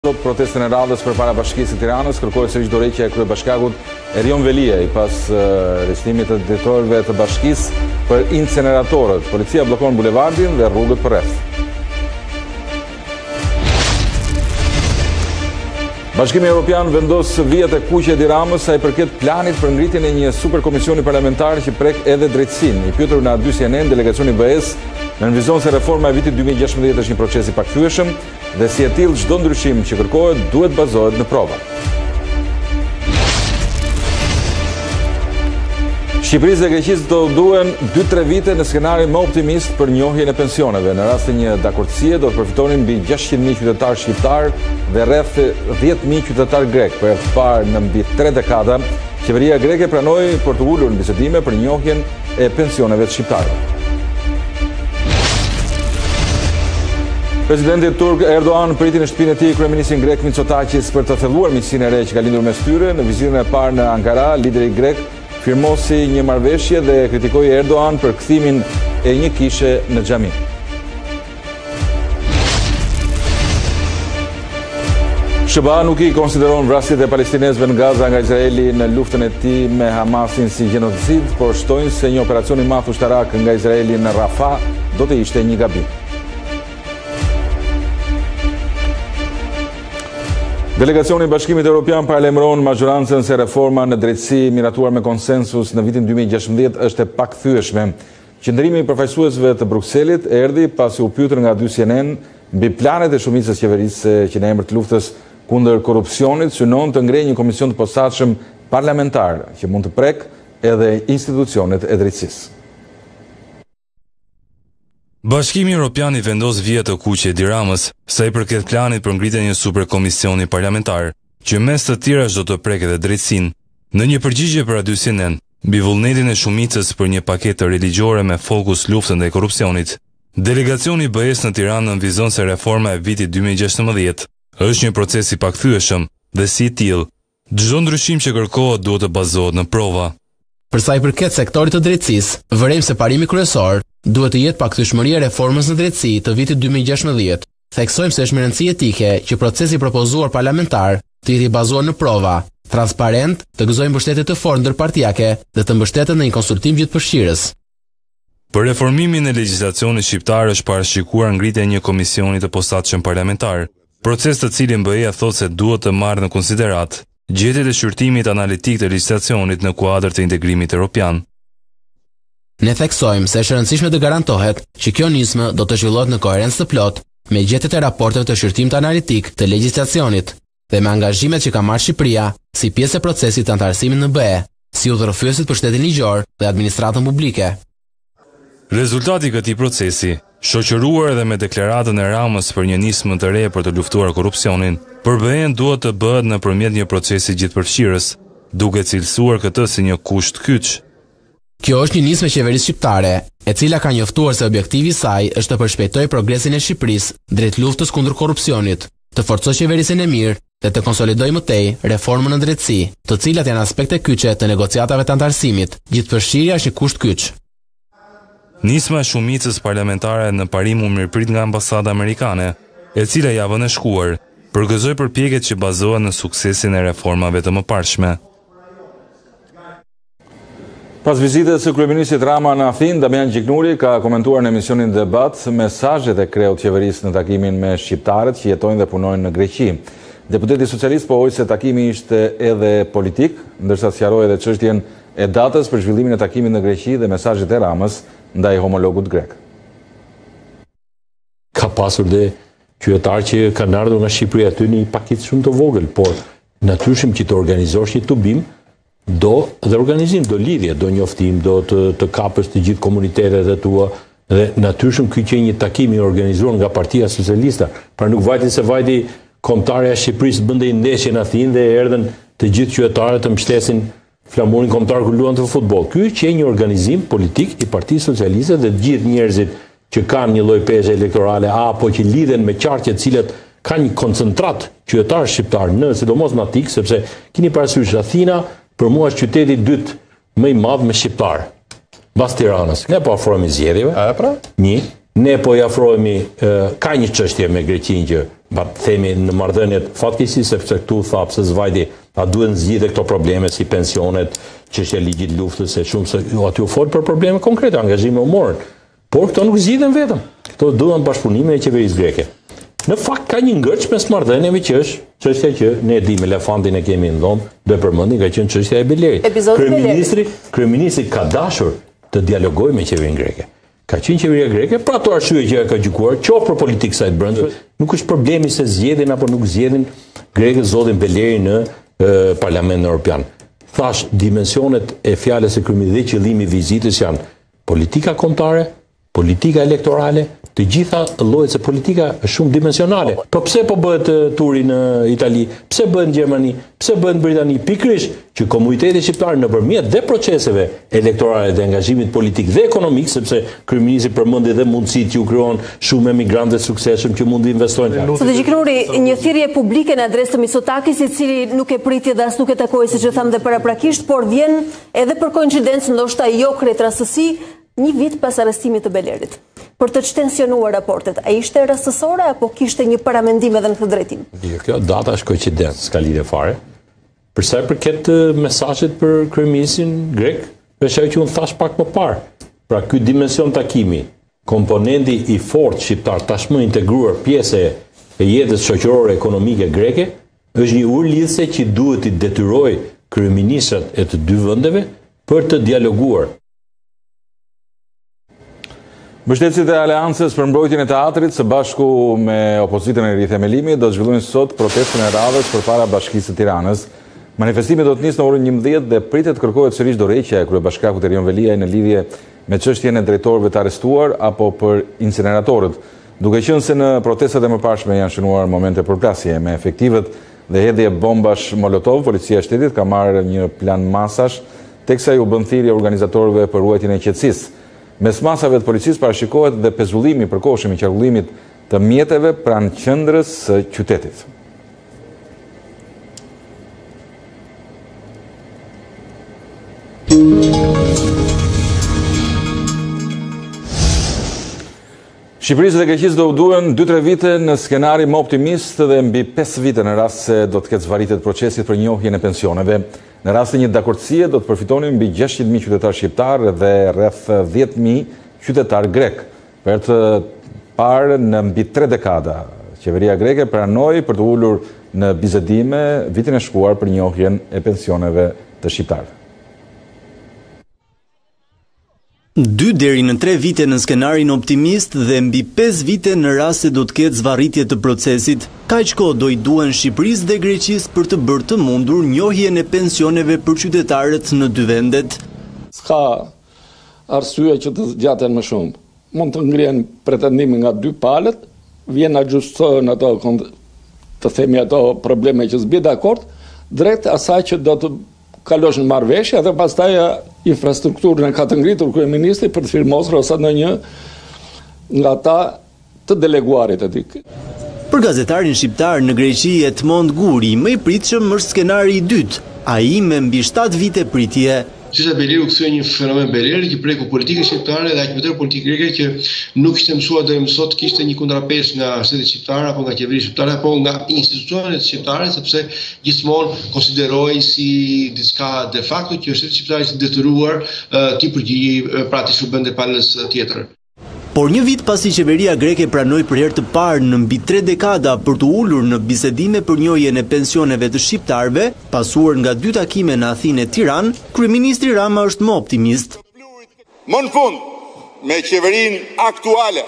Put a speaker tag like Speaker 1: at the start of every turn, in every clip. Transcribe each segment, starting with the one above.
Speaker 1: Protestën e radhës përpara Bashkisë së Tiranës kërkohet sërish dorëheqja e kryebashkiakut Erion Veliaj pas arrestimit të drejtorëve të bashkisë për inceneratorët. Policia bllokon bulevardin dhe rrugët përreth. Bashkimi Evropian vendos vijat e kuqe Edi Ramës sa i përket planit për ngritjen e një superkomisioni parlamentar që prek edhe drejtësinë. I pyetur në A2 CNN, delegacioni BE-s nënvizon se reforma e vitit 2016 është një proces i pakthyeshëm dhe si e tillë çdo ndryshim që kërkohet duhet bazohet në prova. Shqipërisë dhe Greqisë do duhen 2-3 vite në skenarin më optimist për njohjen e pensioneve. Në rast të një dakordësie do të përfitonin mbi 600.000 qytetarë shqiptar dhe rreth 10.000 qytetar grek. Për herë të parë në mbi 3 dekada, qeveria greke pranoi për të ulur në bisedime për njohjen e pensioneve të shqiptarëve. Presidenti turk Erdogan priti në shtëpinë e tij kryeministrin grek Mitsotakis për të thelluar miqësinë e re që ka lindur mes tyre. Në vizitën e parë në Ankara, lideri grek firmosi një marrëveshje dhe kritikoi Erdogan për kthimin e një kishe në xhami. SBA nuk i konsideron vrasjet e palestinezëve në Gaza nga Izraeli në luftën e tij me Hamasin si gjenocid, por shtojnë se një operacion i madh ushtarak nga Izraeli në Rafah do të ishte një gabim. Delegacioni i Bashkimit Evropian paralajmëron majorancën se reforma në drejtësi miratuar me konsensus në vitin 2016 është e pakthyeshme. Qëndrimi i përfaqësuesve të Brukselit erdhi pasi u pyetur nga A2 CNN mbi planet e shumicës qeverisë që në emër të luftës kundër korrupsionit synon të ngrejë një komision të posaçëm parlamentar që mund të prek edhe institucionet e drejtësisë.
Speaker 2: Bashkimi Evropian i vendos vijat e kuqe Edi Ramës sa i përket planit për ngritjen e një superkomisioni parlamentar, që mes të tjerash do të prek edhe drejtësinë. Në një përgjigje për A2 CNN, mbi vullnetin e shumicës për një paketë religjore me fokus luftën ndaj korrupsionit, delegacioni i BE-s në Tiranë nënvizon se reforma e vitit 2016 është një proces i pakthyeshëm dhe si i tillë, çdo ndryshim që kërkohet duhet të bazohet në prova.
Speaker 3: Për sa i përket sektorit të drejtësisë, vërejmë se parimi kryesor duhet të jetë pakthyeshmëria e reformës në drejtësi të vitit 2016. Theksojmë se është me rëndësi etike që procesi propozuar parlamentar të jetë i bazuar në prova, transparent, të gëzojë mbështetje të fortë ndërpartijake dhe të mbështetet në një konsultim gjithëpërfshirës.
Speaker 2: Për reformimin e legjislacionit shqiptar është parashikuar ngritja e një komisioni të posaçëm parlamentar, proces të cilin BE-ja thotë se duhet të marrë në konsiderat gjetjet e shqyrtimit analitik të legjislacionit në kuadër të integrimit evropian.
Speaker 3: Ne theksojmë se është e rëndësishme të garantohet që kjo nismë do të zhvillohet në koherencë të plotë me gjetjet e raporteve të shqyrtimit analitik të legjislacionit dhe me angazhimet që ka marrë Shqipëria si pjesë e procesit të antarësimit në BE, si udhërrëfyesit për shtetin ligjor dhe administratën publike.
Speaker 2: Rezultati i këtij procesi, shoqëruar edhe me deklaratën e Ramës për një nismë të re për të luftuar korrupsionin, për BE-n duhet të bëhet nëpërmjet një procesi gjithëpërfshirës, duke cilësuar këtë si një kusht kyç.
Speaker 3: Kjo është një nismë e qeverisë shqiptare, e cila ka njoftuar se objektivi i saj është të përshpejtojë progresin e Shqipërisë drejt luftës kundër korrupsionit, të forcojë qeverisjen e mirë dhe të konsolidojë më tej reformën në drejtësi, të cilat janë aspekte kyçe të negociatave të antarësimit. Gjithëpërfshirja është një kusht kyç.
Speaker 2: Nisma e shumicës parlamentare në parim u mirëprit nga ambasada amerikane, e cila javën e shkuar përgëzoi përpjekjet që bazohen në suksesin e reformave të mëparshme.
Speaker 1: Pas vizitës së kryeministit Rama në Athinë, Damian Gjiknuri ka komentuar në emisionin Debat mesazhet e kreut qeverisë në takimin me shqiptarët që jetojnë dhe punojnë në Greqi. Deputeti socialist pohoi se takimi ishte edhe politik, ndërsa sqaroi edhe çështjen e datës për zhvillimin e takimit në Greqi dhe mesazhet e Ramës ndaj homologut grek.
Speaker 4: Ka pasur dhe qytetarë që kanë ardhur nga Shqipëria aty në një paketë shumë të vogël, por natyrshëm që të organizosh një tubim, dhe organizim, do lidhje, do njoftim, do të kapësh të gjithë komunitetet e tua, dhe natyrshëm ky që një takim i organizuar nga Partia Socialiste, pra nuk vajti se vajti kombëtarja e Shqipërisë bëndej ndeshje në Athinë dhe erdhen të gjithë qytetarët të mbështesin flamurin kombëtar kur luante futboll. Ky që një organizim politik i Partisë Socialiste dhe të gjithë njerëzit që kanë një lloj peshë elektorale apo që lidhen me qarqe të cilat kanë një koncentrat qytetar shqiptar në sidomos në Atik, sepse keni parasysh Athina për mua është qyteti i dytë më i madh me shqiptar. Mbas Tiranës. Ne po afrohemi zgjedhjeve. Ne po i afrohemi, ka një çështje me Greqinë që themi në marrëdhëniet fatkeqësisht sepse këtu tha pse Zvajdi a duhen zgjidhë këto probleme si pensionet, çështja e ligjit luftës e shumë se aty u fol për probleme konkrete, angazhime humorën. Por këto nuk zgjidhen vetëm. Këto duhen bashkëpunimin e qeverisë greke. Në fakt ka një ngërç mes marrëdhënieve që është çështja që ne e dimë, elefantin e kemi në dhomë, do e përmendim, ka qenë çështja e Belerit. Kryeministri ka dashur të dialogojë me qeverinë greke. Ka qenë qeveria greke, për ato arsye që ka gjykuar, qoftë për politikë së brendshme, nuk është problemi se zgjedhin apo nuk zgjedhin grekët zotin Beleri në Parlamentin Evropian. Thash, dimensionet e fjalës së kryeministrit dhe qëllimi i vizitës janë politika kombëtare, politika elektorale, të gjitha llojet se politika është shumë dimensionale. Po pse po bëhet turi në Itali? Pse bëhet në Gjermani? Pse bëhet në Britani? Pikërisht që komuniteti shqiptar nëpërmjet dhe proceseve elektorale dhe angazhimit politik dhe ekonomik, sepse kryeministri përmendi dhe mundësitë që u krijon shumë emigrantë të suksesshëm që mund të investojnë.
Speaker 5: Zotë Gjiknuri, një thirrje publike në adresë të Mitsotakis, i cili nuk e priti dhe as nuk e takoi, siç e tham dhe paraprakisht, por vjen edhe për koincidencë, ndoshta jo krejt rastësi, një vit pas arrestimit të Belerit, për të tensionuar raportet. A ishte rastësore apo kishte një paramendim edhe në këtë drejtim?
Speaker 4: Kjo data është koincidencë, s'ka lidhje fare. Për sa i përket mesazhit për kryeministrin grek, është ajo që unë thash pak më parë. Pra ky dimension takimi, komponenti i fortë shqiptar tashmë integruar pjesë e jetës shoqërore ekonomike greke, është një urë lidhëse që duhet i detyrojë kryeministrat e të dy vendeve për të dialoguar.
Speaker 1: Mbështetësit e Aleancës për mbrojtjen e teatrit së bashku me opozitën e rithemelimit do të zhvillojnë sot protestën e radhës përpara Bashkisë së Tiranës. Manifestimi do të nisë në orën 11 dhe pritet kërkohet sërish dorëheqja e kryebashkiakut Erion Veliaj në lidhje me çështjen e drejtorëve të arrestuar apo për incineratorët, duke qenë se në protestat e mëparshme janë shënuar momente përplasje me efektivet dhe hedhje bombash molotov. Policia e shtetit ka marrë një plan masash teksa ju bën thirrje organizatorëve për ruajtjen e qetësisë. Mes masave të policisë parashikohet dhe pezullimi i përkohshëm i qarkullimit të mjeteve pranë qendrës së qytetit. Shqipërisë dhe Greqisë do u duhen 2-3 vite në skenari më optimist dhe mbi 5 vite në rast se do të ketë zvarritje të procesit për njohjen e pensioneve. Në rast të një dakordësie do të përfitonin mbi 600.000 qytetar shqiptar dhe rreth 10.000 qytetar grek. Për të parë në mbi 3 dekada, qeveria greke pranoi për të ulur në bisedime vitin e shkuar për njohjen e pensioneve të shqiptarëve.
Speaker 6: 2 deri në 3 vite në skenarin optimist dhe mbi 5 vite në rast se do të ketë zvarritje të procesit. Kaq kohë do i duhen Shqipërisë dhe Greqisë për të bërë të mundur njohjen e pensioneve për qytetarët në dy vendet.
Speaker 7: S'ka arsye që të zgjaten më shumë. Mund të ngrihen pretendime nga dy palët, vjen ajustohen ato, të themi ato probleme që s'bie dakord, drejt asaj që do të kalosh në marrëveshje dhe pastaj infrastrukturën e ka të ngritur kryeministri për të firmosur ose ndonjë nga ata të deleguarit e tij.
Speaker 6: Për gazetarin shqiptar në Greqi Edmond Guri, më i pritshëm është skenari i dytë, ai me mbi 7 vite pritje.
Speaker 8: Çështja Beleri u kthye një fenomen Beleri që preku politikën shqiptare dhe aq më tepër politikën greke që nuk ishte mësuar deri më sot, kishte një kundrapesë nga shteti shqiptar apo nga qeveria shqiptare apo nga institucionet shqiptare, sepse gjithmonë konsiderohej si diçka de facto që shteti shqiptar ishte detyruar të përgjigjej pra të shërbente palës tjetër.
Speaker 6: Por një vit pasi qeveria greke pranoi për herë të parë në mbi 3 dekada për të ulur në bisedime për njohjen e pensioneve të shqiptarëve, pasuar nga 2 takime në Athinë e Tiranë, kryeministri Rama është më optimist.
Speaker 9: Më në fund, me qeverinë aktuale,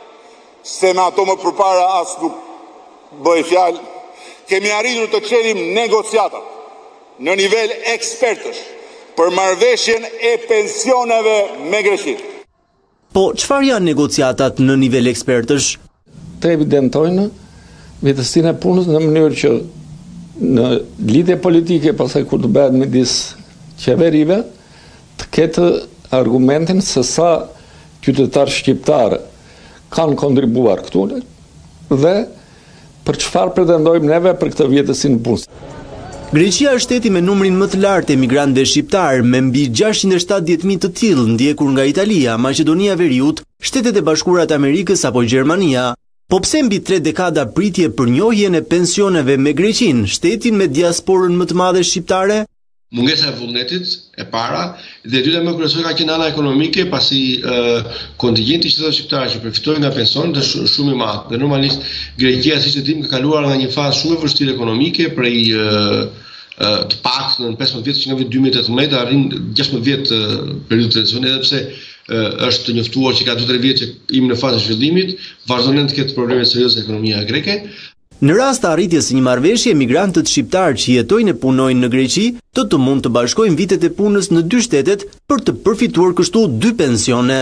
Speaker 9: se me ato më përpara as nuk bëj fjalë, kemi arritur të çelim negociatat në nivel ekspertësh për marrëveshjen e pensioneve me Greqinë.
Speaker 6: Po, çfarë janë negociatat në nivel ekspertësh?
Speaker 7: Të evidentojnë vjetësinë e punës në mënyrë që në lidhje politike, pastaj kur të bëhet midis qeverive, të ketë argumentin se sa qytetarë shqiptarë kanë kontribuar këtu dhe për çfarë pretendojmë neve për këtë vjetësinë e punës.
Speaker 6: Greqia është shteti me numrin më të lartë emigrantëve shqiptar, me mbi 670.000 të tillë, ndjekur nga Italia, Maqedonia e Veriut, Shtetet e Bashkuara të Amerikës apo Gjermania. Po pse mbi 3 dekada pritje për njohjen e pensioneve me Greqinë, shtetin me diasporën më të madhe shqiptare?
Speaker 8: Mungesa e vullnetit e para dhe e dyta më kryesore ka qenë ana ekonomike, pasi kontingjenti i shqiptarëve që përfitojnë nga pensionet është shumë i madh. Dhe normalisht Greqia, siç e dim, ka kaluar nga një fazë shumë e vështirë ekonomike prej të paktën 15 vjet që nga viti 2018 arrin 16 vjet periudhë tranzicioni, edhe pse është të njoftuar që ka 2-3 vjet që jemi në fazën e zhvillimit, vazhdon të ketë probleme serioze ekonomia greke.
Speaker 6: Në rast të arritjes së një marrëveshje, emigrantët shqiptarë që jetojnë e punojnë në Greqi të mund të bashkojnë vitet e punës në 2 shtetet për të përfituar kështu 2 pensione.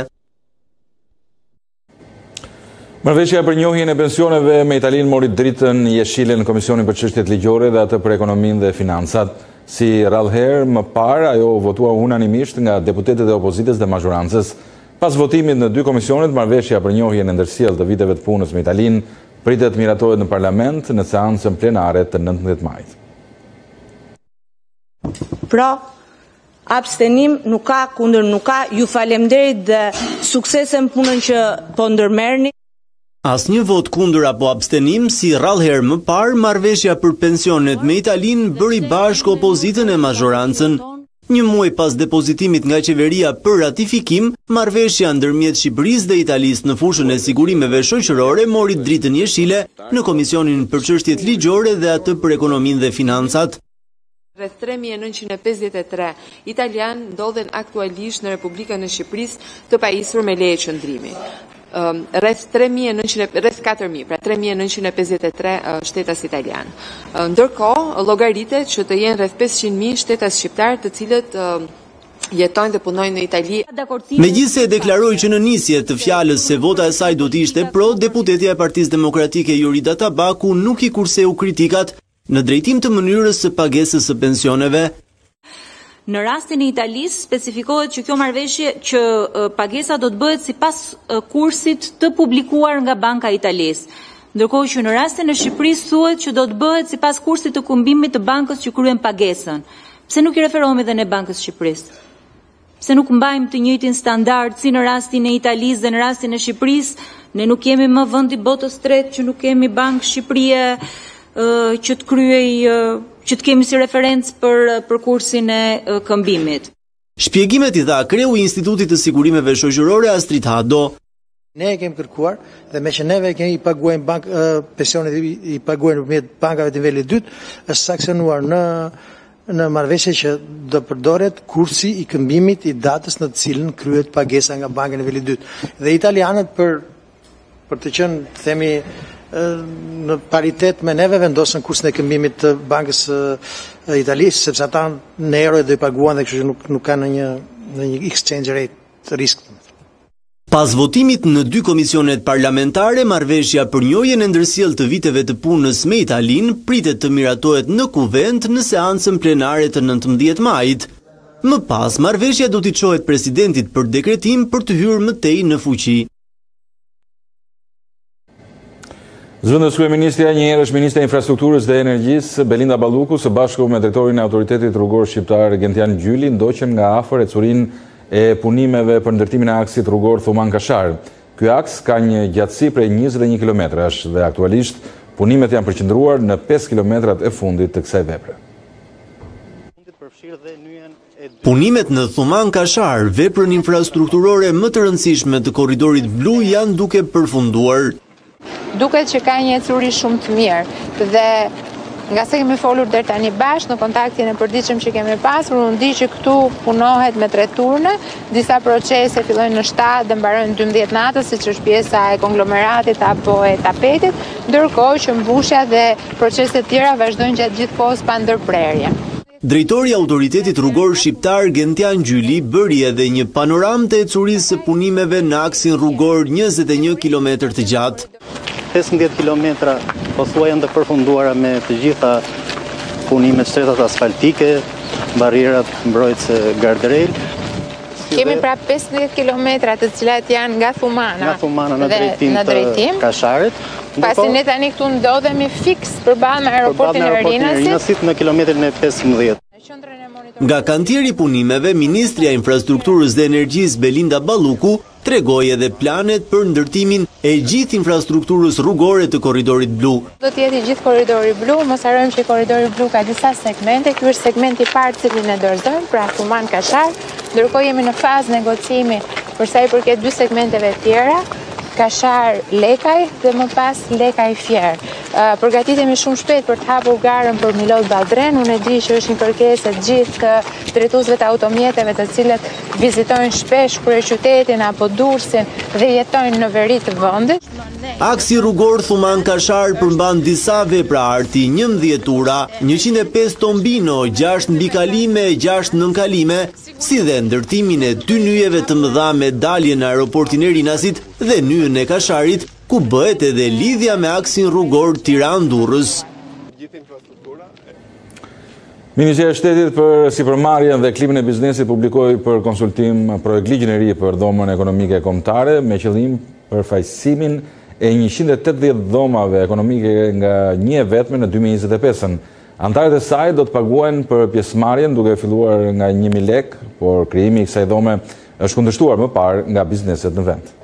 Speaker 1: Marrëveshja për njohjen e pensioneve me Italinë mori dritën jeshile në Komisionin për çështjet ligjore dhe atë për ekonominë dhe financat. Si rrallëherë më parë, ajo votua unanimisht nga deputetët e opozitës dhe mazhorancës. Pas votimit në 2 komisionet, marrëveshja për njohjen e ndërsjellë të viteve të punës me Italinë pritet miratohet në parlament në seancën plenare të 19 majit.
Speaker 10: Pra, abstenim nuk ka, kundër nuk ka, ju falemderit dhe suksesen punën që po ndërmerrni.
Speaker 6: Asnjë vot kundër apo abstenim, si rrallëherë më parë, marrëveshja për pensionet me Italinë bëri bashkë opozitën e mazhorancën. Një muaj pas depozitimit nga qeveria për ratifikim, marrëveshja ndërmjet Shqipërisë dhe Italisë në fushën e sigurimeve shoqërore mori dritën jeshile në Komisionin për çështjet ligjore dhe atë për ekonominë dhe financat.
Speaker 11: Rreth 3953 italian ndodhen aktualisht në Republikën e Shqipërisë të pajisur me leje qëndrimi. Rreth 4000, pra 3953 shtetas italian. Ndërkohë, llogaritet që të jenë rreth 500.000 shtetas shqiptar të cilët jetojnë dhe punojnë në Itali.
Speaker 6: Megjithse e deklaroi që në nisje të fjalës se vota e saj do të ishte pro, deputetja e Partisë Demokratike Jorida Tabaku nuk i kurseu kritikat në drejtim të mënyrës së pagesës së pensioneve.
Speaker 10: Në rastin e Italisë specifikohet që kjo marrëveshje që pagesa do të bëhet sipas kursit të publikuar nga Banka e Italisë. Ndërkohë që në rastin e Shqipërisë thuhet që do të bëhet sipas kursit të kumbimit të bankës që kryen pagesën. Pse nuk i referohemi edhe ne Bankës së Shqipërisë? Pse nuk mbajmë të njëjtin standard si në rastin e Italisë dhe në rastin e Shqipërisë? Ne nuk jemi më vend i botës tretë që nuk kemi Bankë Shqipërie që të kryej që të kemi si referencë për kursin e këmbimit.
Speaker 6: Shpjegimet i dha kreu i Institutit të Sigurimeve Shoqërore Astrid Hado.
Speaker 12: Ne e kemi kërkuar dhe me që neve kemi paguajmë pensionet i paguajmë përmjet bankave të nivelit 2, është sankcionuar në marrëveshje që do përdoret kursi i këmbimit i datës në të cilën kryhet pagesa nga banka e nivelit 2. Dhe italianët për të qenë, themi, në paritet me neve vendosën kursin e këmbimit të bankës Italisë, sepse ata në euro do i paguan dhe kështu që nuk kanë në një exchange rate risk.
Speaker 6: Pas votimit në 2 komisionet parlamentare, marrëveshja për njohjen e ndërsjellë të viteve të punës me Italinë pritet të miratohet në kuvent në seancën plenare të 19 majit. Më pas, marrëveshja do t'i çohet presidentit për dekretim për të hyrë më tej në fuqi.
Speaker 1: Zëvendës kryeministrja njëherë është ministre e infrastrukturës dhe energjisë Belinda Balluku së bashku me drejtorin e autoritetit rrugor shqiptar Gentian Gjyli ndoqën nga afër ecurinë e punimeve për ndërtimin e aksit rrugor Thuman-Kashar. Ky aks ka një gjatësi prej 21 kilometrash dhe aktualisht punimet janë përqendruar në 5 kilometrat e fundit të kësaj vepre.
Speaker 6: Punimet në Thuman-Kashar, veprën infrastrukturore më të rëndësishme të korridorit blu, janë duke përfunduar.
Speaker 13: Duket që ka një ecuri shumë të mirë dhe nga se kemi folur deri tani bashkë në kontaktin e përditshëm që kemi pasur, unë di që këtu punohet me 3 turne, disa procese fillojnë në 7 dhe mbarojnë 12 natës, siç është pjesa e konglomeratit apo e tapetit, ndërkohë që mbushja dhe proceset tjera vazhdojnë gjatë gjithë kohës pa ndërprerje.
Speaker 6: Drejtori i autoritetit rrugor shqiptar Gentian Gjyli bëri edhe një panoramë të ecurisë së punimeve në aksin rrugor 21 kilometër të gjatë.
Speaker 14: 15 kilometra pothuaj janë të përfunduara me të gjitha punimet shtretat asfaltike, barrierat mbrojtëse guardrail.
Speaker 13: Kemi pra 15 kilometra të cilat janë nga Thumana
Speaker 14: në drejtim të Kasharit.
Speaker 13: Pasi ne tani këtu ndodhemi fiks përballë me aeroportin e Rinasit
Speaker 14: në kilometrin e 15.
Speaker 6: Nga kantieri punimeve, Ministrja e Infrastrukturës dhe Energjisë Belinda Balluku tregoi edhe planet për ndërtimin e gjithë infrastrukturës rrugore të korridorit blu.
Speaker 13: Do të jetë i gjithë korridori blu, mos harrojmë që korridori blu ka disa segmente. Ky është segmenti i parë cilin e dorëzojmë, pra Kuman Kashar, ndërkohë jemi në fazë negocimi për sa i përket dy segmenteve tjera, Kashar Lekaj dhe më pas Lekaj Fjer. Përgatitemi shumë shpejt për të hapur garën për Milot Ballbren. Unë e di që është një kërkesë e gjithë të drejtuesve të automjeteve të cilët vizitojnë shpesh kryeqytetin apo Durrësin dhe jetojnë në veri të vendit.
Speaker 6: Aksi rrugor Thuman Kashar përmban disa vepra arti, 11 tura, 105 tombino, 6 mbikalime, 6 nënkalime, si dhe ndërtimin e 2 nyjeve të mëdha me dalje në aeroportin e Rinasit dhe nyjën e Kasharit, ku bëhet edhe lidhja me aksin rrugor Tiranë-Durrës.
Speaker 1: Ministria e Shtetit për Sipërmarrjen dhe Klimin e Biznesit publikoi për konsultim projektligjin e ri për dhomën ekonomike kombëtare me qëllim për fajësimin e 180 dhomave ekonomike nga një vetme në 2025. Antarët e saj do të paguajnë për pjesëmarrjen duke filluar nga 1.000 lek, por krijimi i kësaj dhome është kundërshtuar më parë nga bizneset në vend.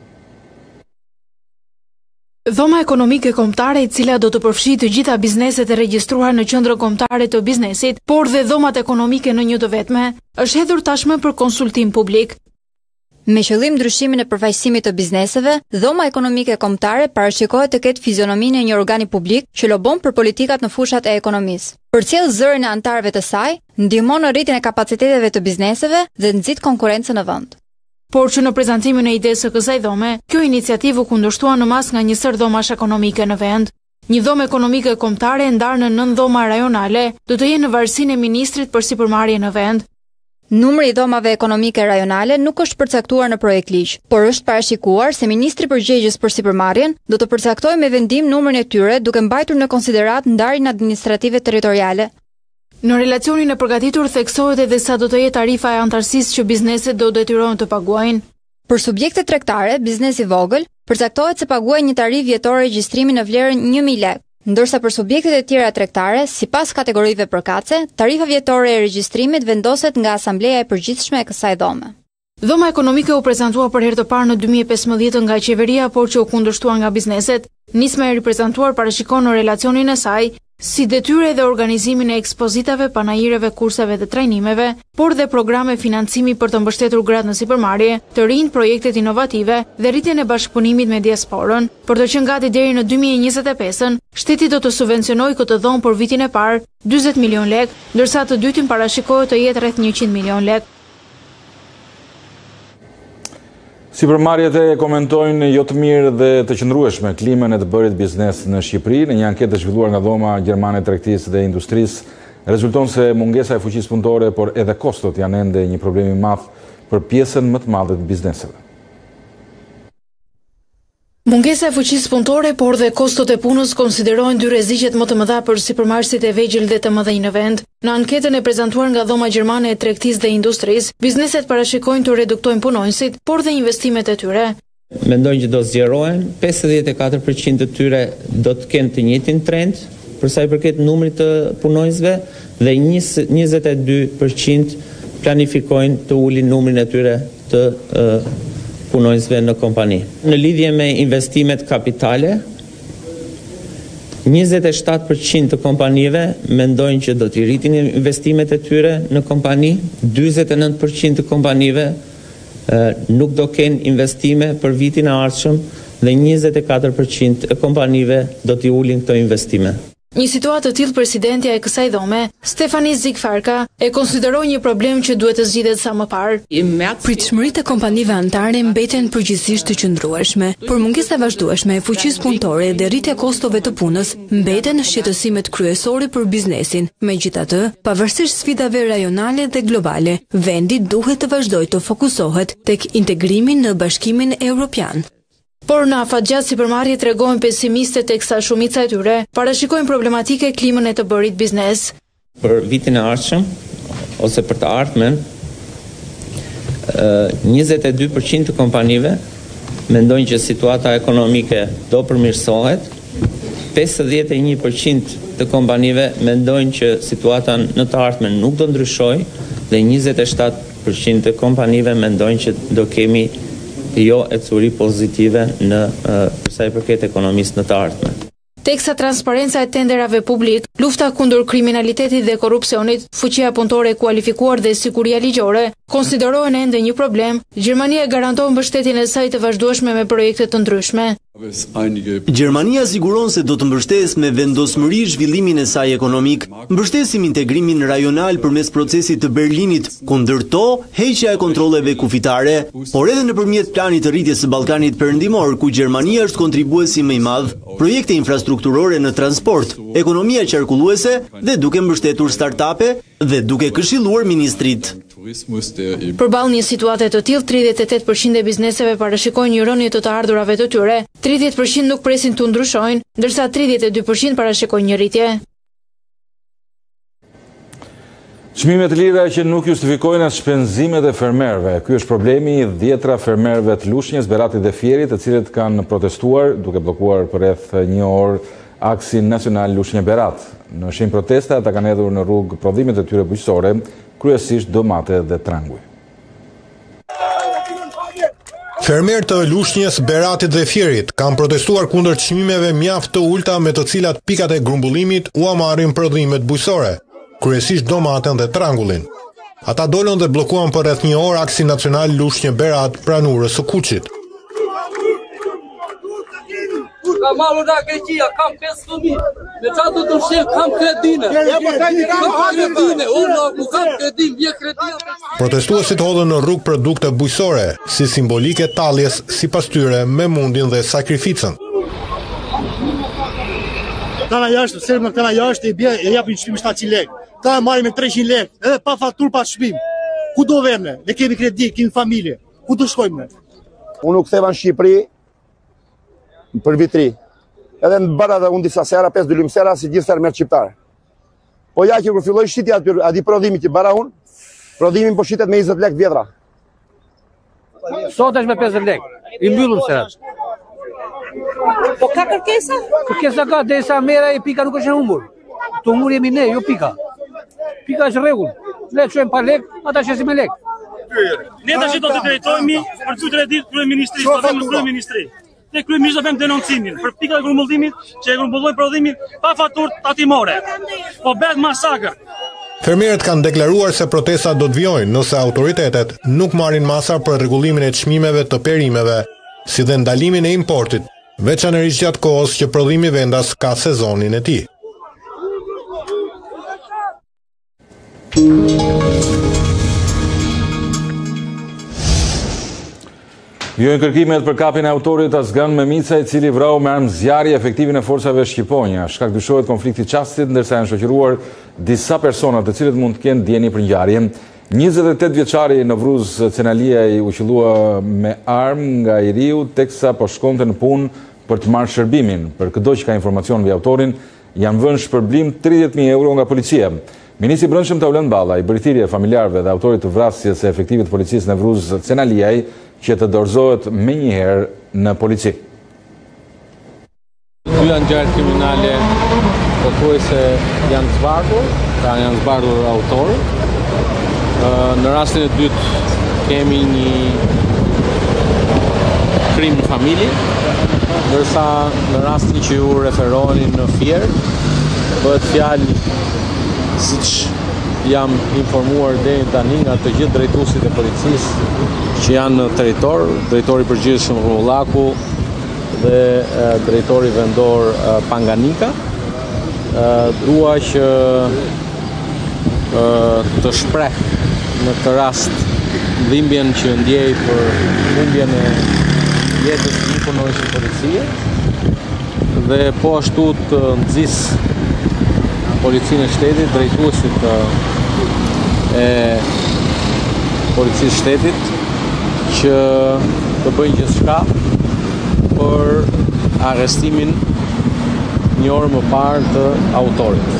Speaker 15: Dhoma ekonomike kombëtare, e cila do të përfshijë të gjitha bizneset e regjistruar në qendrën kombëtare të biznesit, por dhe dhomat ekonomike në një të vetme, është hedhur tashmë për konsultim publik.
Speaker 16: Me qëllim ndryshimin e përfaqësimit të bizneseve, dhoma ekonomike kombëtare parashikohet të ketë fizionominë e një organi publik që lobon për politikat në fushat e ekonomisë. Përcjell zërin e anëtarëve të saj, ndihmon në rritjen e kapaciteteve të bizneseve dhe nxit konkurrencën në vend.
Speaker 15: Por që në prezantimin e idesë së kësaj dhome, kjo iniciativë u kundërshtua në mas nga një sër dhomash ekonomike në vend. Një dhomë ekonomike kombëtare e ndarë në 9 dhoma rajonale do të jenë në varësinë e ministrit për sipërmarrje në vend.
Speaker 16: Numri i dhomave ekonomike rajonale nuk është përcaktuar në projekt ligj, por është parashikuar se ministri përgjegjës për sipërmarrjen do të përcaktojë me vendim numrin e tyre duke mbajtur në konsiderat ndarjen administrative territoriale.
Speaker 15: Në relacionin e përgatitur theksohet edhe sa do të jetë tarifa e antarësisë që bizneset do detyrohen të paguajnë.
Speaker 16: Për subjekte tregtare, biznesi vogël, përcaktohet se paguajnë një tarifë vjetore regjistrimi në vlerën 1.000 lekë, ndërsa për subjektet e tjera tregtare, sipas kategorive përkatëse, tarifa vjetore e regjistrimit vendoset nga Asambleja e Përgjithshme e kësaj dhome.
Speaker 15: Dhoma ekonomike u prezantua për herë të parë në 2015 nga qeveria, por që u kundërshtuar nga bizneset. Nisma e riprezentuar parashikon në relacionin e saj si detyre dhe organizimin e ekspozitave, panajireve, kurseve dhe trajnimeve, por dhe programe financimi për të mbështetur gratë në sipërmarrje, të rinj, projektet inovative dhe rritjen e bashkëpunimit me diasporën. Për të qenë gati deri në 2025, shteti do të subvencionojë këtë dhomë për vitin e parë 40 milion lek, ndërsa të dytin parashikohet të jetë rreth 100 milion lek.
Speaker 1: Sipërmarrjet e komentojnë jo të mirë dhe të qëndrueshme klimën e të bërit biznes në Shqipëri. Në një anketë zhvilluar nga Dhoma Gjermane e Tregtisë dhe Industrisë, rezulton se mungesa e fuqisë punëtore, por edhe kostot janë ende një problem i madh për pjesën më të madhe të bizneseve.
Speaker 15: Mungesa e fuqisë punëtore, por dhe kostot e punës konsiderohen dy rreziqet më të mëdha për sipërmarrësit e vegjël dhe të mëdhenj në vend. Në anketën e prezantuar nga Dhoma Gjermane e Tregtisë dhe Industrisë, bizneset parashikojnë të reduktojnë punonjësit, por dhe investimet e tyre.
Speaker 17: Mendojnë që do zgjerohen, 54% të tyre do të kenë të njëjtin trend për sa i përket numrit të punonjësve dhe 22% planifikojnë të ulin numrin e tyre të punonjësve në kompani. Në lidhje me investimet kapitale, 27% të kompanive mendojnë që do t'i rritin investimet e tyre në kompani, 49% të kompanive nuk do kenë investime për vitin e ardhshëm dhe 24% e kompanive do t'i ulin këto investime.
Speaker 15: Një situatë të tillë presidentja e kësaj dhome, Stefani Zikfarka, e konsideroi një problem që duhet të zgjidhet sa më parë.
Speaker 18: Pritshmëritë e kompanive anëtare mbeten përgjithsisht të qëndrueshme, por mungesa e vazhdueshme e fuqisë punëtore dhe rritja e kostove të punës mbeten shqetësimet kryesore për biznesin. Megjithatë, pavarësisht sfidave rajonale dhe globale, vendi duhet të vazhdojë të fokusohet tek integrimi në Bashkimin Evropian.
Speaker 15: Por në afatgjatë sipërmarrjet tregojnë pesimiste teksa shumica e tyre parashikojnë problematike klimën e të bërit biznes.
Speaker 17: Për vitin e ardhshëm ose për të ardhmen, 22% të kompanive mendojnë që situata ekonomike do përmirësohet, 51% të kompanive mendojnë që situata në të ardhmen nuk do ndryshojë dhe 27% të kompanive mendojnë që do kemi jo ecuri pozitive në për sa i përket ekonomisë në të ardhmen.
Speaker 15: Teksa transparenca e tenderave publik, lufta kundër kriminalitetit dhe korrupsionit, fuqia punëtore e kualifikuar dhe siguria ligjore konsiderohen ende një problem, Gjermania garanton mbështetjen e saj të vazhdueshme me projekte të ndryshme.
Speaker 6: Gjermania siguron se do të mbështesë me vendosmëri zhvillimin e saj ekonomik, mbështesim integrimin rajonal përmes procesit të Berlinit, kundërto heqja e kontrolleve kufitare, por edhe nëpërmjet planit të rritjes së Ballkanit Perëndimor, ku Gjermania është kontribuesi më i madh, projekte infrastrukturore në transport, ekonomia qarkulluese dhe duke mbështetur startupe dhe duke këshilluar ministrit.
Speaker 15: Përballë një situate të tillë, 38% e bizneseve parashikojnë një rënje të ardhurave të tyre, 30% nuk presin të ndryshojnë, ndërsa 32% parashikojnë një rritje.
Speaker 1: Çmimet e lira që nuk justifikojnë as shpenzimet e fermerëve. Ky është problemi i 10 fermerëve të Lushnjës, Beratit dhe Fierit, të cilët kanë protestuar duke bllokuar për rreth një orë aksin nacional Lushnjë-Berat. Në shenjë proteste ata kanë hedhur në rrugë prodhimet e tyre bujqësore, kryesisht domate dhe tranguj.
Speaker 19: Fermerët të Lushnjës, Beratit dhe Fierit kanë protestuar kundër çmimeve mjaft të ulta me të cilat pikat e grumbullimit u marrin prodhimet bujqësore, kryesisht domaten dhe trangullin. Ata dolën dhe bllokuan për rreth një orë aksin nacional Lushnjë-Berat pranurës së Kuçit.
Speaker 20: Ka marrë nga Greqia, kam 5 fëmijë. Me çfarë do të mshel kam kredinë. Unë nuk kam kredi, vje kredi.
Speaker 19: Protestuesit hodhën në rrugë produkte bujqësore, si simbolike talljes sipas tyre me mundin dhe sakrificën.
Speaker 21: Kana jashtë, se më kana jashtë i bie e japin çmim 700 lekë. Ka marrim me 300 lekë, edhe pa faturë pa çmim. Ku do vëmë? Ne kemi kredi, kemi familje. Ku do shkojmë ne?
Speaker 22: Unë u ktheva në Shqipëri për vitri. Edhe në bëra dhe unë disa sera, 5 dylym sera, si gjithë fermer shqiptare. Po ja që kur filloj shqitja ati prodhimi që bëra unë, prodhimin po shqitet me 20 lek vjetra.
Speaker 23: Sot është me 50 lek, i mbyllur serat.
Speaker 20: Po ka kërkesa?
Speaker 23: Kërkesa ka, dhe sa mera e pika nuk është në humbur. Të humbur jemi ne, jo pika. Pika është rregull. Ne çojmë pa lek, ata shesim me lek.
Speaker 21: Ne tash do të drejtohemi për çutë ditë kryeministri, do të vëmë kryeministri. Ne kryeministri do bëjmë denoncimin për pikat e grumbullimit që e grumbullojnë prodhimin pa faturë tatimore. Po bëhet masakër.
Speaker 19: Fermerët kanë deklaruar se protesta do të vijojnë nëse autoritetet nuk marrin masa për rregullimin e çmimeve të perimeve, si dhe ndalimin e importit, veçanërisht gjatë kohës që prodhimi vendas ka sezonin e tij.
Speaker 1: Vjojnë kërkimet për kapjen e autorit Azgan Memica, i cili vrau me armë zjarri efektivin e forcave shqiponja. Shkak dyshohet konflikti qastit, ndërsa janë shoqëruar disa persona të cilët mund të kenë dieni për ngjarjen. 28 vjeçari Novruz Cenaliaj u qellua me armë nga Iriu, teksa po shkonte në punë për të marrë shërbimin. Për çdo që ka informacion mbi autorin, janë vënë shpërblim 30.000 euro nga policia. Ministri i Brendshëm Taulant Balla i bëri thirrje familjarëve dhe autorit të vrasjes së efektivit të policisë Novruz Cenaliaj që të dorëzohet menjëherë në polici.
Speaker 24: Dy ngjarje kriminale pothuajse janë zbardhur, janë zbardhur autorin. Në rastin e dytë kemi një krim në familje, ndërsa në rastin që ju referoheni në Fier, bëhet fjalë siç jam informuar deri tani nga të gjithë drejtuesit e policisë që janë në territor, drejtori i përgjithshëm Rumullaku dhe drejtori vendor Panganika. Dua që të shpreh në këtë rast dhimbjen që ndjej për humbjen e jetës të një punonjësi policie dhe po ashtu të nxis policinë e shtetit, drejtuesit e policisë shtetit që të bëjnë gjithçka për arrestimin një orë më parë të autorit.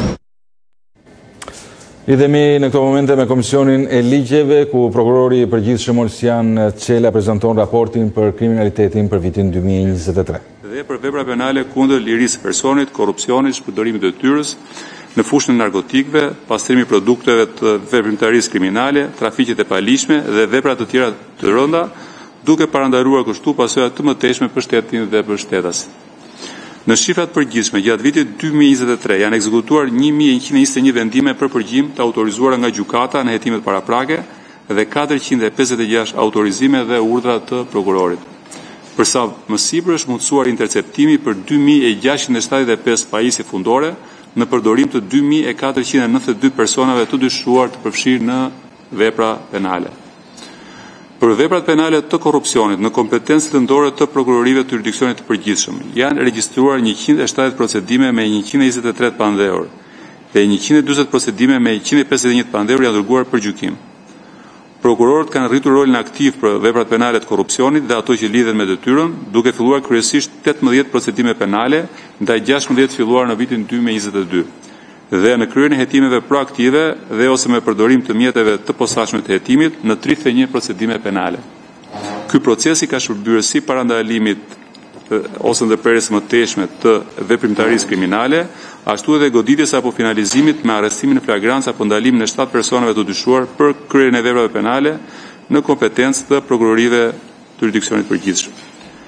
Speaker 1: Lidhemi në këto momente me Komisionin e Ligjeve, ku prokurori i përgjithshëm Olsian Çela prezanton raportin për kriminalitetin për vitin 2023.
Speaker 25: Dhe për vepra penale kundër lirisë së personit, korrupsionit, shpërdorimit të detyrës në fushën e narkotikëve, pastrimi i produkteve të veprimtarisë kriminale, trafiqet e palishme dhe vepra të tjera të rënda, duke parandaluar kështu pasoja të mëtejshme për shtetin dhe për shtetasit. Në shifrat përgjithshme, gjatë vitit 2023 janë ekzekutuar 1121 vendime për përgjim të autorizuara nga gjykata në hetimet paraprake dhe 456 autorizime dhe urdhra të prokurorit. Përsa më sipër është mundësuar interceptimi për 2675 pajisje fundore në përdorim të 2492 personave të dyshuar të përfshirë në vepra penale. Për veprat penale të korrupsionit në kompetencë vendore të prokurorive të jurisdiksionit të përgjithshëm janë regjistruar 170 procedime me 123 pandehur dhe 140 procedime me 151 pandehur janë dërguar për gjykim. Prokurorët kanë rritur rolin aktiv për veprat penale të korrupsionit dhe ato që lidhen me detyrën, duke filluar kryesisht 18 procedime penale ndaj 16 filluar në vitin 2022. Dhe në kryen e hetimeve proaktive dhe ose me përdorim të mjeteve të posaçme të hetimit në 31 procedime penale. Ky procesi ka shërbyer si parandalimit ose ndërprerjes mëtejshme të veprimtarisë kriminale, ashtu edhe goditjes apo finalizimit me arrestimin në flagrancë apo ndalimin e 7 personave të dyshuar për kryerjen e veprave penale në kompetencë të prokurorive të jurisdiksionit të përgjithshëm.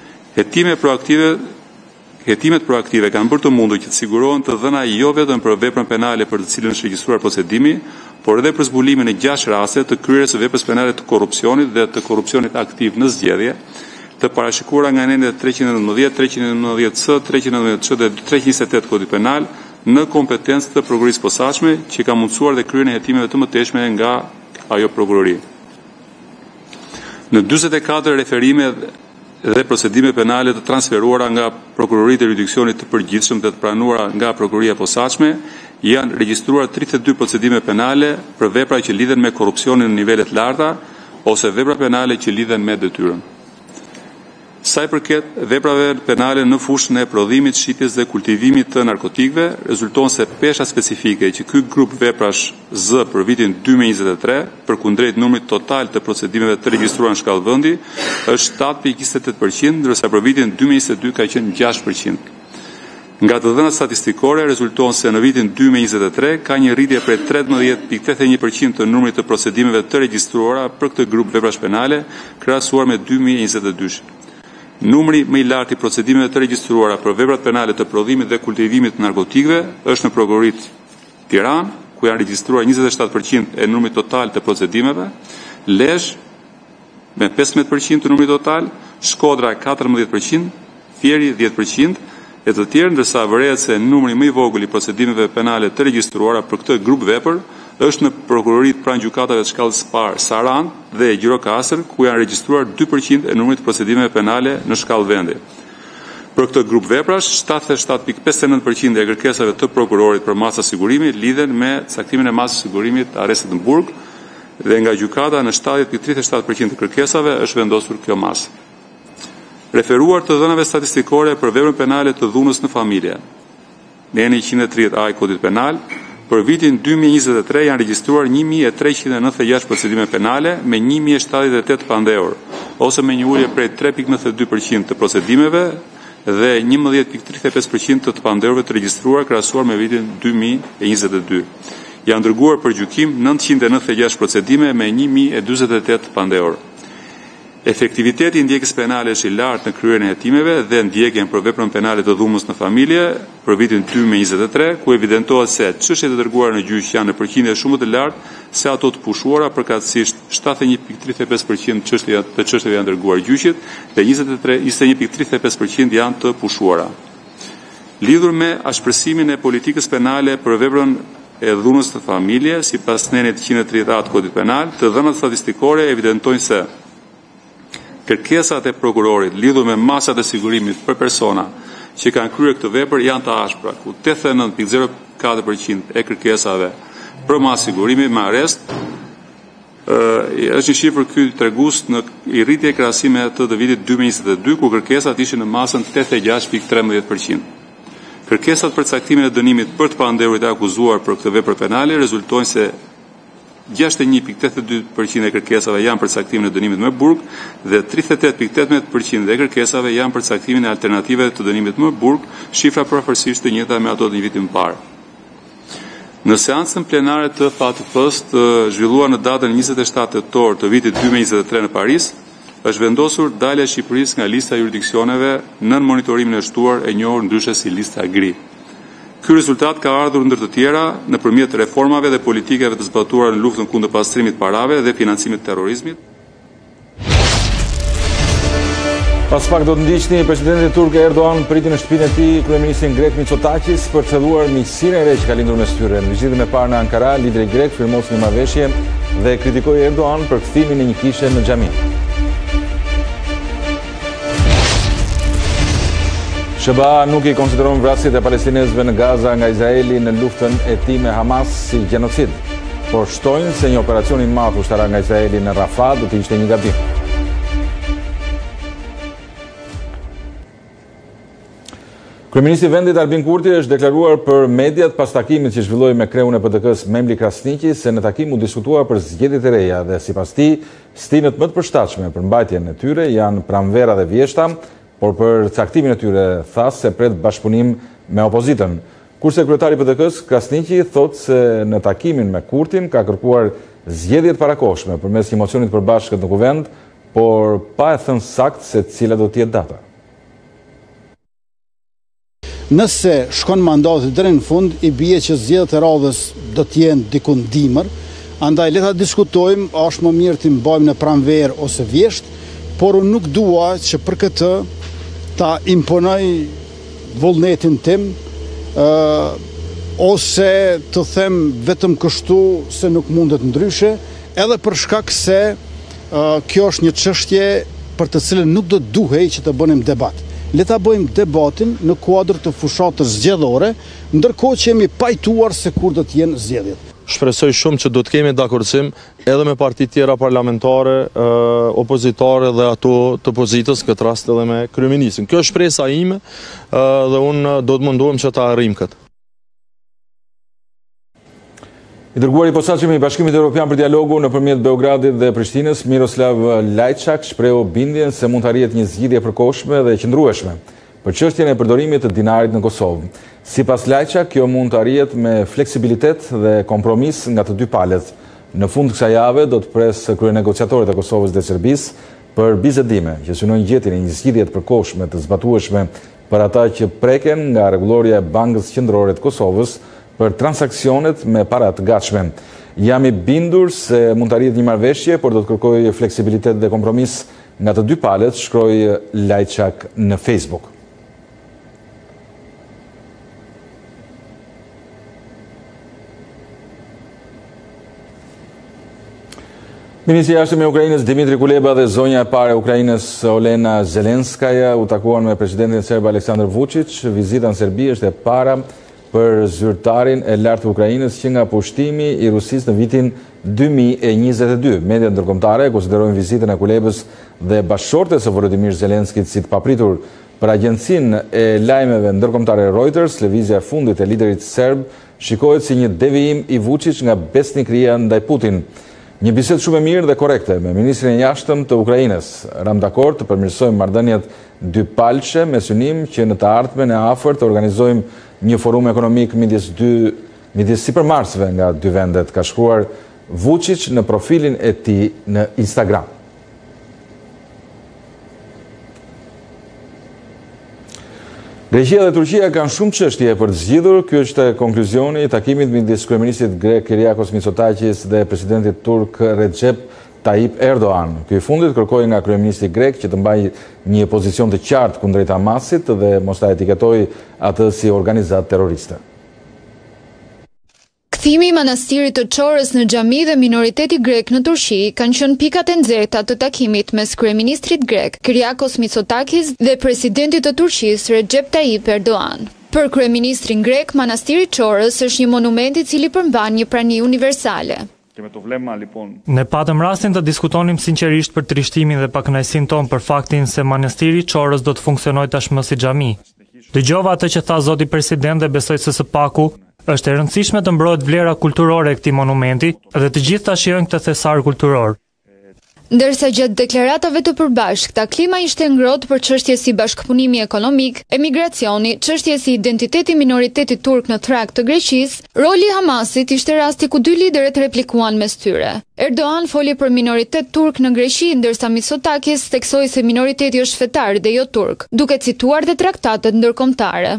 Speaker 25: Hetimet proaktive kanë bërë të mundur që të sigurohen të dhëna jo vetëm për veprën penale për të cilën është regjistruar procedimi, por edhe për zbulimin e 6 raste të kryerjes së veprës penale të korrupsionit dhe të korrupsionit aktiv në zgjedhje, të parashikuara nga endet 319, 319C, 319C dhe 328 Kodit Penal në kompetencë të prokurorisë posaçme që ka mundësuar dhe kryerjen e hetimeve të mëtejshme nga ajo prokurori. Në 44 referime dhe procedime penale të transferuara nga prokuroritë e jurisdiksionit të përgjithshëm dhe të pranuara nga prokuroria posaçme, janë regjistruar 32 procedime penale për vepra që lidhen me korrupsionin në nivele të larta ose vepra penale që lidhen me detyrën. Sa i përket veprave penale në fushën e prodhimit, shitjes dhe kultivimit të narkotikëve, rezulton se pesha specifike që ky grup veprash Z për vitin 2023, përkundrejt numrit total të procedimeve të regjistruara në shkallë vendi, është 7.28%, ndërsa për vitin 2022 ka qenë 6%. Nga të dhënat statistikore, rezulton se në vitin 2023 ka një rritje prej 13.81% të numrit të procedimeve të regjistruara për këtë grup veprash penale, krahasuar me 2022. Numri më i lartë i procedimeve të regjistruara për veprat penale të prodhimit dhe kultivimit të narkotikëve është në Prokuroritë Tiranë, ku janë regjistruar 27% e numrit total të procedimeve, Lezhë me 15% të numrit total, Shkodra 14%, Fieri 10%, e të tjerë, ndërsa vërehet se numri më i vogël i procedimeve penale të regjistruara për këtë grup vepër është në prokuroritë pranë gjykatave të shkallës parë Saran dhe Gjirokastër, ku janë regjistruar 2% e numrit të procedimeve penale në shkallë vendi. Për këtë grup veprash, 77.59% e kërkesave të prokurorit për masa sigurimi lidhen me caktimin e masës sigurimit arrestit në burg dhe nga gjykata në 70.37% të kërkesave është vendosur kjo masë. Referuar të dhënave statistikore për veprën penale të dhunës në familje, në 130A i Kodit Penal, për vitin 2023 janë regjistruar 1396 procedime penale me 1078 pandehur, ose me një ulje prej 3.92% të procedimeve dhe 11.35% të pandehurve të regjistruar krahasuar me vitin 2022. Janë dërguar për gjykim 996 procedime me 1048 pandehur. Efektiviteti i ndjekjes penale është i lartë në kryerjen e hetimeve dhe ndjekjen për veprën penale të dhunës në familje për vitin 2023, ku evidentohet se çështjet e dërguara në gjyq janë në përqindje shumë të lartë se ato të pushuara, përkatësisht 71.35% të çështjeve janë dërguar gjyqit dhe 21.35% janë të pushuara. Lidhur me ashpërsimin e politikës penale për veprën e dhunës në familje, sipas nenit 130A të Kodit Penal, të dhënat statistikore evidentojnë se kërkesat e prokurorit lidhur me masat e sigurimit për persona që kanë kryer këtë vepër janë të ashpra, ku 89.04% e kërkesave për masë sigurimi me arrest është një shifër ky tregues në i rritje krahasim me atë të vitit 2022, ku kërkesat ishin në masën 86.13%. Kërkesat për caktimin e dënimit për të pandehurit e akuzuar për këtë vepër penale rezultojnë se 61.82% e kërkesave janë për caktimin e dënimit me burg dhe 38.18% e kërkesave janë për caktimin e alternative të dënimit me burg, shifra përfërsisht të njëjta me ato të një viti më parë. Në seancën plenare të FATF-s të zhvilluar në datën 27 tetor të vitit 2023 në Paris, është vendosur dalja e Shqipërisë nga lista e jurisdiksioneve nën monitorimin e shtuar e njohur ndryshe si lista gri. Ky rezultat ka ardhur ndër të tjera nëpërmjet reformave dhe politikave të zbatuara në luftën kundër pastrimit parave dhe financimit të terrorizmit.
Speaker 1: Pas pak do të ndiqni presidenti turk Erdogan priti në shtëpinë e tij kryeministrin grek Mitsotakis për të thelluar miqësinë e re që ka lindur mes tyre. Në vizitën e parë në Ankara, lideri grek firmosi një marrëveshje dhe kritikoi Erdogan për kthimin e një kishe në xhami. SBA nuk i konsideron vrasjet e palestinezëve në Gaza nga Izraeli në luftën e tij me Hamas si gjenocid, por shtojnë se një operacion i madh ushtarak nga Izraeli në Rafah do të ishte një gabim. Kryeministri i vendit Albin Kurti është deklaruar për mediat pas takimit që zhvilloi me kreun e PDK-s Memli Krasniqi se në takim u diskutua për zgjedhjet e reja dhe sipas tij stinët më të përshtatshme për mbajtjen e tyre janë pranvera dhe vjeshta, por për caktimin e tyre thas se pret bashkëpunim me opozitën. Kurse kryetari i PDK-s Krasniqi thotë se në takimin me Kurtin ka kërkuar zgjedhjet parakohshme përmes një mocionit të përbashkët në kuvend, por pa e thënë saktë se cila do të jetë data.
Speaker 2: Nëse shkon mandati deri në fund, i bie që zgjedhjet e radhës do të jenë diku në dimër, andaj le ta diskutojmë, a është më mirë të mbajmë në pranverë ose vjesht, por unë nuk dua që për këtë ta imponoj vullnetin tim, ose të them vetëm kështu se nuk mundet ndryshe, edhe për shkak se kjo është një çështje për të cilën nuk do të duhej që të bënim debat. Le ta bëjmë debatin në kuadër të fushatës zgjedhore, ndërkohë që jemi pajtuar se kur do të jenë zgjedhjet.
Speaker 3: Shpresoj shumë që do të kemi dakordsim edhe me partitë tjera parlamentare, opozitare dhe ato të pozitës, këtë rast edhe me kryeministrin. Kjo është shpresa ime dhe unë do të mundohem që ta arrijm këtë.
Speaker 1: I dërguari i posaçëm i Bashkimit Evropian për dialogu nëpërmjet Beogradit dhe Prishtinës, Miroslav Lajçak, shprehu bindjen se mund të arrihet një zgjidhje e përkohshme dhe e qëndrueshme për çështjen e përdorimit të dinarit në Kosovë. Sipas Lajçak, kjo mund të arrihet me fleksibilitet dhe kompromis nga të dy palët. Në fund të kësaj jave do të pres kryenegociatorët e Kosovës dhe Serbisë për bisedime që synojnë gjetjen e një zgjidhje të përkohshme të zbatueshme për ata që preken nga rregullorja e Bankës Qendrore të Kosovës për transaksionet me para të gatshme. Jam i bindur se mund të arrihet një marrëveshje, por do të kërkoj fleksibilitet dhe kompromis nga të dy palët, shkroi Lajçak në Facebook. Ministri i Jashtëm i Ukrainës Dmitri Kuleba dhe zonja e parë e Ukrainës Olena Zelenskaja u takuan me presidentin serb Aleksandar Vučić. Vizita në Serbi është e para për zyrtarin e lartë të Ukrainës që nga pushtimi i Rusisë në vitin 2022. Mediat ndërkombëtare konsiderojnë vizitën e Kulebës dhe bashkëshortes së Volodymyr Zelenskit si të papritur. Për agjencinë e lajmeve ndërkombëtare Reuters, lëvizja e fundit e liderit serb shikohet si një devijim i Vučić nga besnikëria ndaj Putin. Një bisedë shumë e mirë dhe korekte me ministrin e jashtëm të Ukrainës. Ram dakord të përmirësojmë marrëdhëniet dypalçe me synim që në të ardhmen e afërt të organizojmë një forum ekonomik midis sipërmarrësve nga dy vendet, ka shkruar Vučić në profilin e tij në Instagram. Greqia dhe Turqia kanë shumë çështje për të zgjidhur. Ky është konkluzioni i takimit midis kryeministit grek Kyriakos Mitsotakis dhe presidentit turk Recep Tayyip Erdogan. Ky i fundit kërkoi nga kryeministri grek që të mbajë një pozicion të qartë kundrejt Hamasit dhe mos ta etiketoj atë si organizatë terroriste.
Speaker 15: Kthimi i manastirit të Çorës në xhami dhe minoriteti grek në Turqi kanë qenë pikat e nxehta të takimit mes kryeministrit grek Kyriakos Mitsotakis dhe presidentit të Turqisë Recep Tayyip Erdogan. Për kryeministrin grek, manastiri i Çorës është një monument i cili përmban një prani universale.
Speaker 4: Ne patëm rastin të diskutonim sinqerisht për trishtimin dhe pakënaqësinë tonë për faktin se manastiri i Çorës do të funksionojë tashmë si xhami. Dëgjova atë që tha zoti president dhe besoj se së paku është e rëndësishme të mbrohet vlera kulturore e këtij monumenti dhe të gjithë ta shijojnë këtë thesar kulturor.
Speaker 15: Ndërsa gjatë deklaratave të përbashkëta, klima ishte ngrohtë për çështje si bashkëpunimi ekonomik, emigracioni, çështje si identiteti minoritetit turk në trakt të Greqisë, roli i Hamasit ishte rasti ku dy liderët replikuan mes tyre. Erdogan foli për minoritet turk në Greqi, ndërsa Mitsotakis theksoi se minoriteti është fetar dhe jo turk, duke cituar dhe traktatet ndërkombëtare.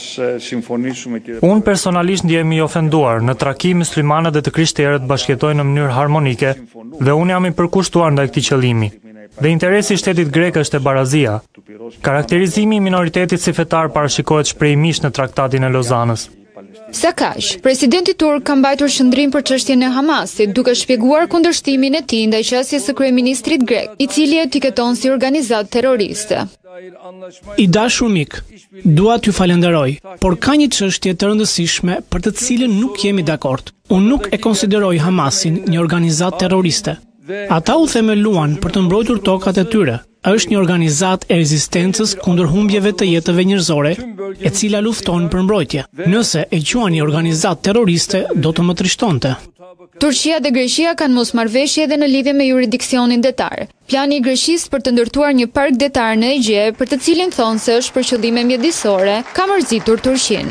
Speaker 4: Unë personalisht ndjehemi i ofenduar. Në traki muslimanët dhe të krishterët bashkëjetojnë në mënyrë harmonike dhe unë jam i përkushtuar ndaj këtij qëllimi. Dhe interesi i shtetit grek është e barazia. Karakterizimi i minoritetit si fetar parashikohet shprehimisht në traktatin e Lozanës.
Speaker 15: Sa kaq, presidenti turk ka mbajtur shëndrim për çështjen e Hamasit, duke shpjeguar kundërshtimin e tij ndaj qasjes së kryeministrit grek, i cili e etiketon si organizatë terroriste.
Speaker 5: I dashur mik, dua t'ju falenderoj, por ka një çështje të rëndësishme për të cilën nuk jemi dakord. Unë nuk e konsideroj Hamasin një organizatë terroriste. Ata u themeluan për të mbrojtur tokat e tyre. Është një organizatë e rezistencës kundër humbjeve të jetëve njerëzore, e cila lufton për mbrojtje. Nëse e quani organizatë terroriste, do të më trishtonte.
Speaker 15: Turqia dhe Greqia kanë mosmarrëveshje edhe në lidhje me jurisdiksionin detar. Plani i Greqisë për të ndërtuar një park detar në Egje, për të cilin thonë se është për qëllime mjedisore, ka mërzitur Turqinë.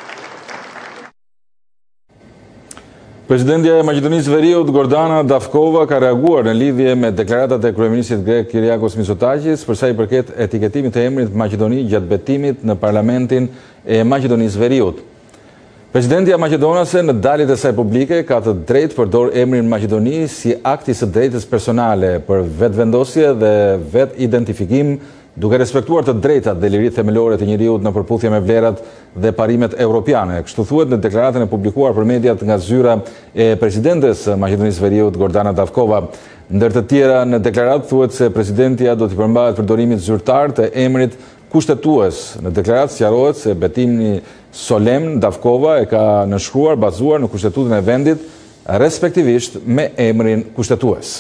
Speaker 1: Presidentja e Maqedonisë Veriut, Gordana Davkova, ka reaguar në lidhje me deklaratat e kryeministit grek Kyriakos Mitsotakis për sa i përket etiketimit të emrit Maqedoni gjatë betimit në parlamentin e Maqedonisë Veriut. Presidentja maqedonase në daljet e saj publike ka të drejtë përdor emrin Maqedoni si akti së drejtës personale për vetëvendosje dhe vetë identifikim, duke respektuar të drejtat dhe liritë themelore të njeriut në përputhje me vlerat dhe parimet europiane. Kështu thuhet në deklaratën e publikuar për mediat nga zyra e presidentes Maqedonisë Veriut, Gordana Davkova. Ndër të tjera, në deklaratë thuhet se presidentja do t'i përmbahet përdorimit zyrtar të emrit kushtetues. Në deklaratë sqarohet se betimi solemn Davkova e ka nënshkruar bazuar në kushtetutën e vendit, respektivisht me emrin kushtetues.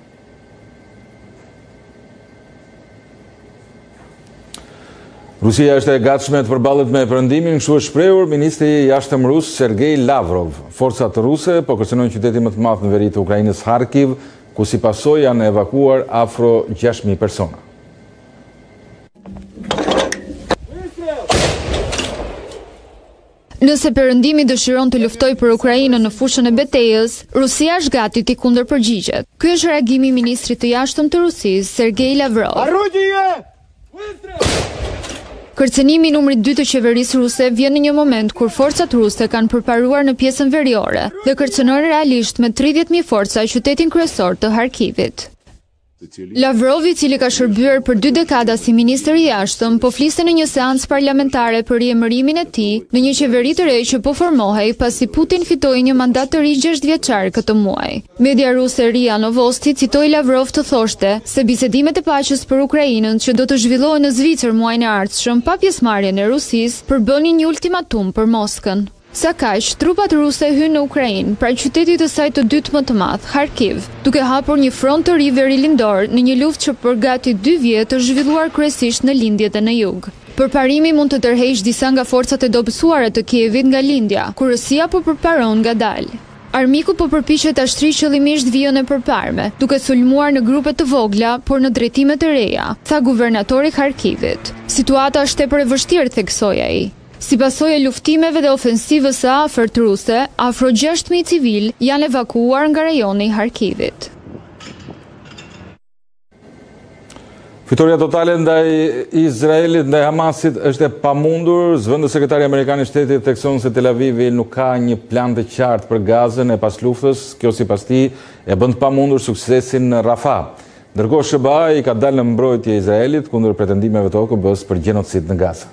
Speaker 1: Rusia është e gatshme të përballet me perëndimin, kështu është shprehur ministri i jashtëm rus Sergej Lavrov. Forcat ruse po kërcënojnë qytetin më të madh në veri të Ukrainës, Kharkiv, ku si pasojë janë evakuar afro 6.000 persona.
Speaker 15: Nëse perëndimi dëshiron të luftojë për Ukrainën në fushën e betejës, Rusia është gati t'i kundërpërgjigjet. Ky është reagimi i ministrit të jashtëm të Rusisë, Sergej Lavrov. Kërcënimi numri 2 të qeverisë ruse vjen në një moment kur forcat ruse kanë përparuar në pjesën veriore dhe kërcënojnë realisht me 30.000 forca qytetin kryesor të Kharkivit. Lavrov, i cili ka shërbyer për 2 dekada si ministër i jashtëm, po fliste në një seancë parlamentare për riemërimin e tij në një qeveri të re që po formohej pasi Putin fitoi një mandat të ri 6 vjeçar këtë muaj. Media ruse RIA Novosti citoi Lavrov të thoshte se bisedimet e paqes për Ukrainën që do të zhvillohen në Zvicër muajin e ardhshëm pa pjesëmarrjen e Rusisë përbënin një ultimatum për Moskën. Sa kaq, trupat ruse hynë në Ukrainë, pra qytetit të saj të dytë më të madh, Kharkiv, duke hapur një front të ri verilindor në një luftë që për gati 2 vjet është zhvilluar kryesisht në lindjet e në jug. Përparimi mund të tërheqë disa nga forcat e dobësuara të Kievit nga lindja, kur Rusia po përparon ngadalë. Armiku po përpiqet ta shtrihet qëllimisht vijën e përparme, duke sulmuar në grupe të vogla, por në drejtime të reja, tha guvernatori i Kharkivit. Situata është tepër e vështirë, theksoi ai. Si pasojë e luftimeve dhe ofensivës së afërt ruse, afro 6.000 civil janë evakuuar nga rajoni i Kharkivit.
Speaker 1: Fitoria totale ndaj Izraelit, ndaj Hamasit është e pamundur. Zëvendës sekretari amerikan i shtetit thekson se Tel Avivi nuk ka një plan të qartë për Gazën e pas luftës. Kjo sipas tij e bën të pamundur suksesin në Rafah. Ndërkohë SBA i ka dalë në mbrojtje Izraelit kundër pretendimeve të OKB-s për gjenocid në Gazë.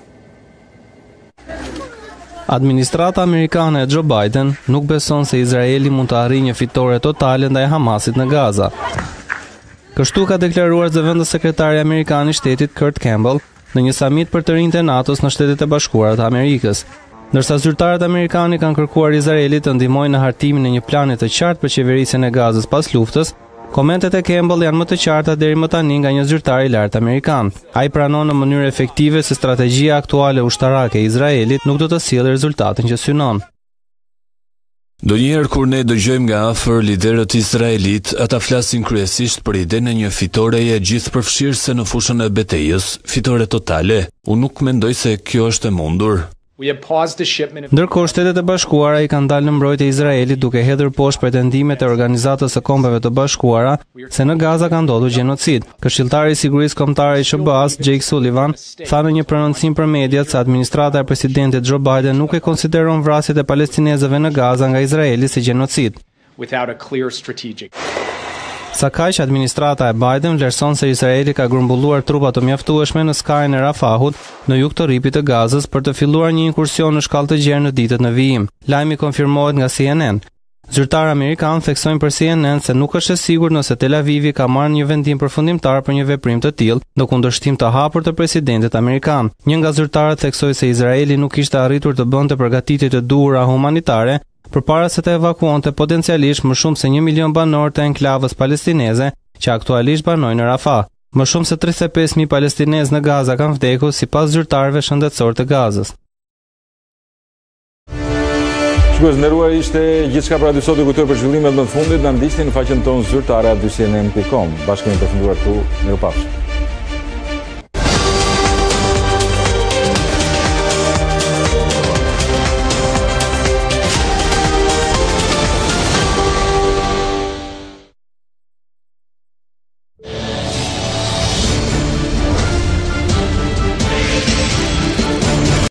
Speaker 7: Administrata amerikane e Joe Biden nuk beson se Izraeli mund të arrijë një fitore totale ndaj Hamasit në Gaza. Kështu ka deklaruar zëvendës sekretari amerikan i shtetit Kurt Campbell në një samit për të rinjtë e NATO-s në Shtetet e Bashkuara të Amerikës. Ndërsa zyrtarët amerikanë kanë kërkuar Izraelit të ndihmojnë në hartimin e një plani të qartë për qeverisjen e Gazës pas luftës, komentet e Campbell janë më të qarta deri më tani nga një zyrtar i lartë amerikan. Ai pranon në mënyrë efektive se strategjia aktuale ushtarake e Izraelit nuk do të sjellë rezultatin që synon.
Speaker 8: Ndonjëherë kur ne dëgjojmë nga afër liderët izraelit, ata flasin kryesisht për idenë e një fitoreje gjithëpërfshirëse në fushën e betejës, fitore totale. Unë nuk mendoj se kjo është e mundur.
Speaker 7: Ndërkohë Shtetet e Bashkuara i kanë dalë në mbrojtje Izraelit duke hedhur poshtë pretendimet e Organizatës së Kombeve të Bashkuara se në Gaza ka ndodhur gjenocid. Këshilltari i Sigurisë Kombëtare i SBA-s, Jake Sullivan, tha në një prononcim për mediat se administrata e presidentit Joe Biden nuk e konsideron vrasjet e palestinezëve në Gaza nga Izraeli si gjenocid. Sa kaq administrata e Biden vlerëson se Izraeli ka grumbulluar trupa të mjaftueshme në skajin e Rafahut në jug të rripit të Gazës për të filluar një inkursion në shkallë të gjerë në ditët në vijim. Lajmi konfirmohet nga CNN. Zyrtarë amerikanë theksojnë për CNN se nuk është e sigurt nëse Tel Avivi ka marrë një vendim përfundimtar për një veprim të tillë, në kundërshtim të hapur të presidentit amerikan. Një nga zyrtarët theksoi se Izraeli nuk kishte arritur të bënte përgatitje të duhura humanitare përpara se të evakuonte potencialisht më shumë se 1 milion banor të enklavës palestineze që aktualisht banojnë në Rafah. Më shumë se 35.000 palestinezë në Gaza kanë vdekur sipas zyrtarëve shëndetësor të Gazës.
Speaker 1: Shikues nderuar, ishte gjithçka për aty sot i kujtoj për zhvillimet më të fundit, na ndiqni në faqen tonë zyrtare@dycnn.com. Bashkë me të përfunduar këtu, mirupafshim.